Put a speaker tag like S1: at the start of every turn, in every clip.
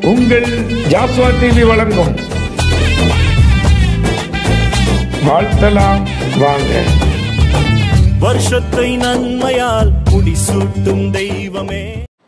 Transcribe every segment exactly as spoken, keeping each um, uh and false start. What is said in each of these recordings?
S1: உங்கள் ஜாஸ்வா டிவி வழங்கும் வாழ்த்தலாம் வாங்க.
S2: வருஷத்தை நன்மையால் முடிசூட்டும் தெய்வமே.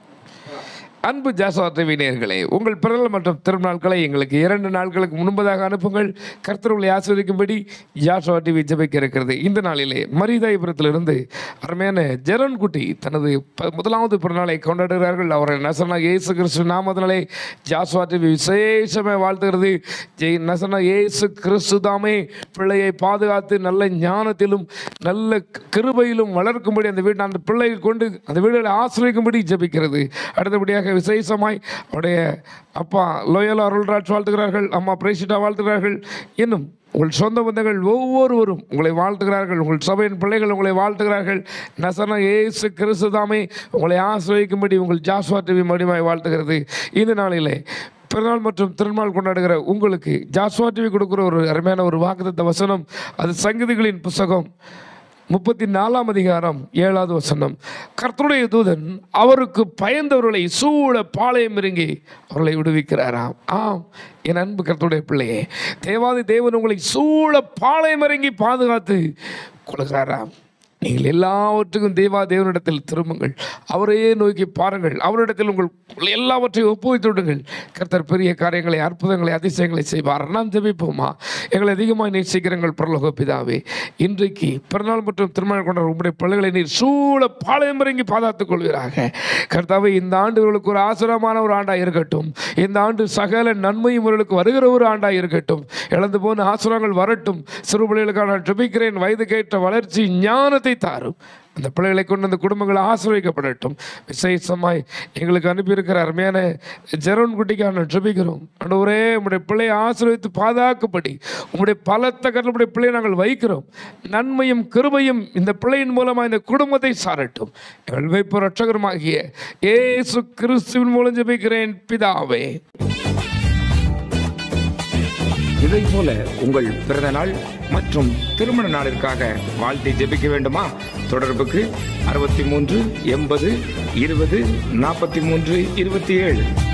S1: அன்பு ஜாஸ்வா டிவி நேயர்களே, உங்கள் பிறந்தநாள் மற்றும் திருநாட்களை எங்களுக்கு இரண்டு நாட்களுக்கு முன்பதாக அனுப்புங்கள். கர்த்தர்களை ஆஸ்வதிக்கும்படி ஜாஸ்வா டிவி ஜெபிக்க இருக்கிறது. இந்த நாளிலே மரிதாயபுரத்திலிருந்து அருமையான ஜெரன் குட்டி தனது முதலாவது பிறநாளை கொண்டாடுகிறார்கள். அவரை நசனா இயேசு கிறிஸ்து நாமத்தினாலே ஜாஸ்வா டிவி விசேஷமாக வாழ்த்துகிறது. ஜெய் நசனா இயேசு கிறிஸ்து தாமே பிள்ளையை பாதுகாத்து நல்ல ஞானத்திலும் நல்ல கிருபையிலும் வளர்க்கும்படி அந்த வீடு அந்த பிள்ளையை கொண்டு அந்த வீடுகளை ஆசிரியக்கும்படி ஜெபிக்கிறது. அடுத்தபடியாக விசேஷமாய் அவருடைய அப்பா லோயலா அருள்ராஜ் வாழ்த்துகிறார்கள், அம்மா பிரேசிட்டா வாழ்த்துகிறார்கள். இன்னும் உங்கள் சொந்த பந்தங்கள் ஒவ்வொருவரும் உங்களை வாழ்த்துகிறார்கள். உங்கள் சபையின் பிள்ளைகள் உங்களை வாழ்த்துகிறார்கள். நசனா இயேசு கிறிஸ்து தாமே உங்களை ஆசிரியக்கும்படி உங்கள் ஜாஸ்வா டிவி மடிமாய் வாழ்த்துகிறது. இந்த நாளிலே பிறநாள் மற்றும் திருநாள் கொண்டாடுகிற உங்களுக்கு ஜாஸ்வா டிவி கொடுக்குற ஒரு அருமையான ஒரு வாக்குத்தத்த வசனம். அது சங்கீதங்களின் புஸ்தகம் முப்பத்தி நாலாம் அதிகாரம் ஏழாவது வசனம். கர்த்தருடைய தூதன் அவருக்கு பயந்தவர்களை சூழ பாளையம் இறங்கி அவர்களை விடுவிக்கிறாராம். ஆம், என் அன்பு கர்த்தருடைய பிள்ளையே, தேவாதி தேவன் உங்களை சூழ பாளையம் இறங்கி பாதுகாத்து கொள்கிறாராம். நீங்கள் எல்லாவற்றுக்கும் தேவா தேவனிடத்தில் திரும்புங்கள், அவரையே நோக்கி பாருங்கள், அவரிடத்தில் உங்கள் எல்லாவற்றையும் ஒப்புவித்து விடுங்கள். கர்த்தர் பெரிய காரியங்களை, அற்புதங்களை, அதிசயங்களை செய்வார். நாம் ஜெபிப்போமா? எங்களை அதிகமாக நேசிக்கிறங்கள் பரலோக பிதாவே, இன்றைக்கு பிறநாள் மற்றும் திருமணம் கொண்ட உங்களுடைய பிள்ளைகளை நீர் சூழ பாளையம் இறங்கி பாதுகாத்துக் கொள்வீராக. கர்த்தாவே, இந்த ஆண்டு இவர்களுக்கு ஒரு ஆசிரமான ஒரு ஆண்டாக இருக்கட்டும். இந்த ஆண்டு சகல நன்மையும் இவர்களுக்கு வருகிற ஒரு ஆண்டாக இருக்கட்டும். இழந்து போன ஆசிரங்கள் வரட்டும். சிறு பிள்ளைகளுக்கான ஜெபிக்கிறேன், வயது கேட்ட வளர்ச்சி ஞானத்தை தாரும். அந்த பிள்ளைகளை கொண்டு அந்த குடும்பங்கள் ஆசிரியக்கப்படட்டும். விசேஷமாய் எங்களுக்கு அனுப்பியிருக்கிற அருமையான ஜெரோன் குட்டிக்கான ஜெபிக்கிறோம். ஆண்டவரே, உங்களுடைய பிள்ளையை ஆசீர்வதித்து பாதுகாக்கப்படி உங்களுடைய பலத்த கருத்துடைய பிள்ளையை நாங்கள் வைக்கிறோம். நன்மையும் கிருபையும் இந்த பிள்ளையின் மூலமாக இந்த குடும்பத்தை சாரட்டும். எங்கள் வைப்பு ரட்சகருமாகிய இயேசு கிறிஸ்துவின் மூலம் ஜெபிக்கிறேன் பிதாவே.
S3: இதை போல உங்கள் பிறந்த நாள் மற்றும் திருமண நாளிற்காக வாழ்த்தை ஜெபிக்க வேண்டுமா? தொடர்புக்கு அறுபத்தி மூன்று எண்பது இருபது நாற்பத்தி மூன்று இருபத்தி ஏழு.